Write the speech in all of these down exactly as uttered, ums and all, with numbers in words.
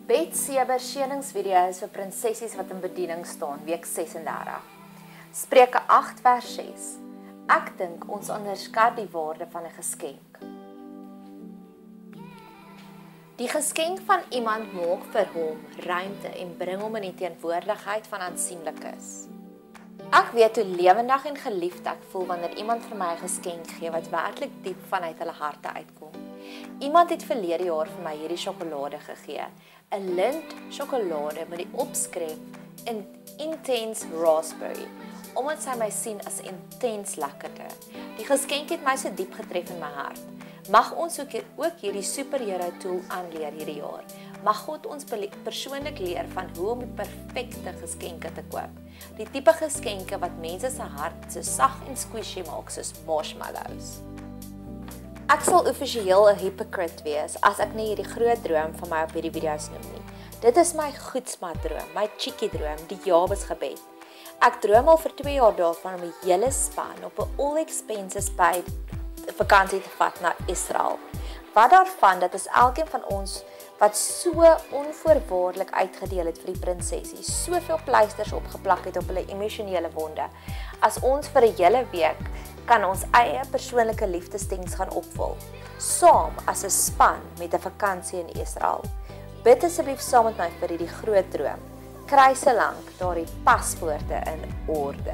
Bet Seber sjeningsvideo's vir prinsessies wat in bediening staan, week sesendertig. Spreuke agt vers ses. Ek dink ons onderskat die waarde van 'n geskenk. Die geskenk van iemand maak vir hom ruimte en bring hom in die teenwoordigheid van aansienlikes. Ek weet hoe lewendig en geliefd ek voel wanneer iemand vir my 'n geskenk gee wat werklik diep vanuit hulle harte uitkom. Iemand het verlede jaar vir my hierdie sjokolade gegee, 'n Lindt sjokolade met die opskrif in Intense Raspberry, omdat sy my sien as intens lekkerte. Die geskenk het my so diep getref in my hart. Mag ons ook hierdie superhero tool aanleer hierdie jaar. Mag God ons persoonlik leer van hoe om die perfekte geskenke te koop. Die tipe geskenke wat mense se hart so sag en squishy maak soos marshmallows. Ek sal offisieel 'n hypocrite wees as ek nie hierdie groot droom van my op hierdie video's noem nie. Dit is my goedsmaak droom, my cheeky droom, die Jabes gebed. Ek droom al vir twee jaar daarvan om 'n hele span op 'n all expenses paid vakansie te vat na Israel. Wat daarvan dat is elkeen van ons wat so onvoorwaardelik uitgedeel het vir die prinsessie, soveel pleisters opgeplak het op hulle emosionele wonde. As ons vir 'n hele week kan ons eie persoonlike liefdesdiens gaan opvul, saam as 'n span met 'n vakansie in Israel. Bid asseblief saam met my vir hierdie groot droom. Kry se lank daardie paspoorte in orde.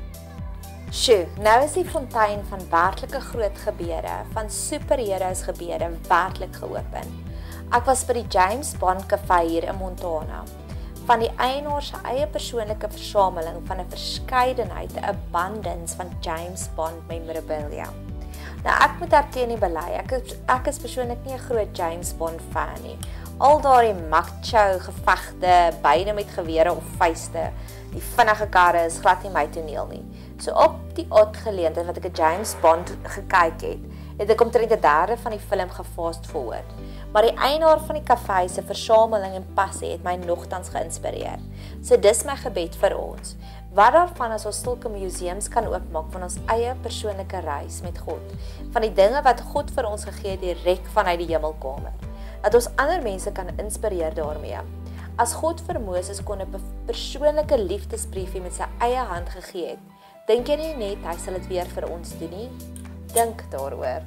Sjoe, nou is die fontein van werklike groot gebeure, van superheroes gebeure werklik geopen. Ek was by die James Bond Cafe hier in Montana, van die eienaar se eie persoonlike versameling van 'n verskeidenheid, 'n abundance van James Bond memorabilia. Nou ek moet erken nie bely, ek is, ek is persoonlik nie 'n groot James Bond fan nie. Al daardie macho gevegte, beide met gewere of vuiste, die vinnige karre is glad nie my toneel nie. So op die odd geleentheid wat ek 'n James Bond gekyk het, het ek omtrent 'n derde van die film gefast forward. Maar die eienaar van die kafee se versameling en passie het my nogtans geïnspireer. So dis my gebed vir ons. Wat daarvan as ons sulke museums kan oopmaak van ons eie persoonlike reis met God, van die dinge wat God vir ons gegee het direk vanuit die hemelkamer, dat ons ander mense kan inspireer daarmee. As God vir Moses kon 'n persoonlike liefdesbriefie met sy eie hand gegee het, dink jy nie net hy sal dit weer vir ons doen nie? Dink daaroor.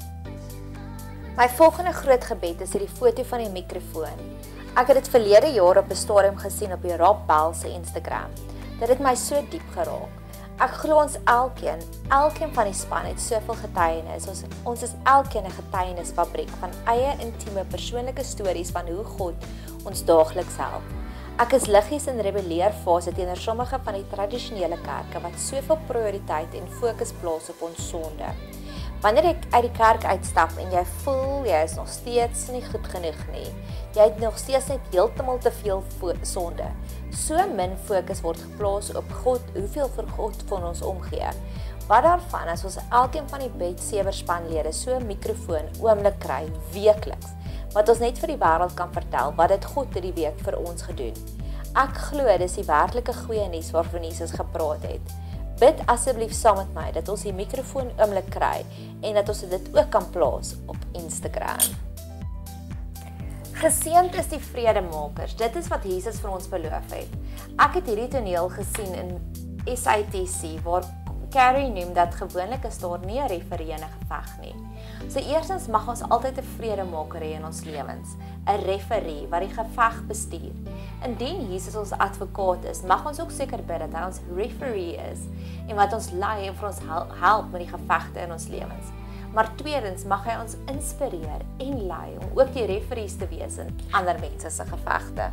My volgende groot gebed is hierdie foto van die mikrofoon. Ek het dit verlede jaar op 'n stadium gesien op die Rob Bell se Instagram. Dit het my so diep geraak. Ek glo ons elkeen, elkeen van die span het soveel getuienis. Ons, ons is elkeen 'n getuienisfabriek van eie intieme persoonlike stories van hoe God ons daagliks help. Ek is liggies in rebelleerfase teenoor sommige van die tradisionele kerke wat soveel prioriteit en fokus plaas op ons sonde. Wanneer ek uit die kerk uitstap en jy voel jy is nog steeds nie goed genoeg nie, jy het nog steeds net heeltemal te veel sonde. So min fokus word geplaas op God, hoeveel vir God van ons omgee. Wat daarvan as ons elkeen van die Bet Seber spanlede so 'n mikrofoon oomblik kry weekliks, wat ons net vir die wêreld kan vertel wat dit God hierdie week vir ons gedoen. Ek glo dis die werklike goeie nuus waarvan Jesus gepraat het. Bid asseblief saam met my dat ons die mikrofoon oomblik kry en dat ons dit ook kan plaas op Instagram. Geseënd is die vredemakers. Dit is wat Jesus vir ons beloof het. Ek het hierdie toneel gesien in S A T C waar Carrie noem dat gewoonlik is daar nie 'n referee in 'n geveg nie. So eerstens mag ons altyd 'n vredemaker hê in ons lewens, 'n referee wat die geveg bestuur. Indien Jesus ons advokaat is, mag ons ook seker bid dat hy ons referee is en wat ons lei en vir ons help met die gevegte in ons lewens. Maar tweedens mag hy ons inspireer en lei om ook die referees te wees in ander mense se gevegte.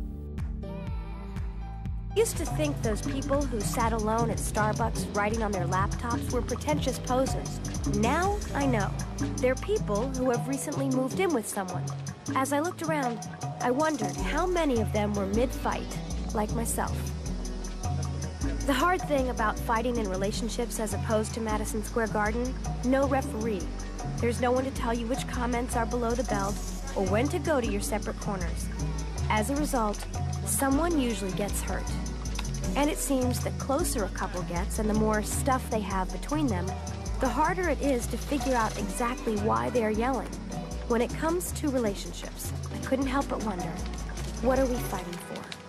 I used to think those people who sat alone at Starbucks writing on their laptops were pretentious posers. Now I know. They're people who have recently moved in with someone. As I looked around, I wondered how many of them were mid-fight, like myself. The hard thing about fighting in relationships as opposed to Madison Square Garden, no referee. There's no one to tell you which comments are below the belt or when to go to your separate corners. As a result, someone usually gets hurt. And it seems the closer a couple gets and the more stuff they have between them, the harder it is to figure out exactly why they are yelling. When it comes to relationships, I couldn't help but wonder, What are we fighting for?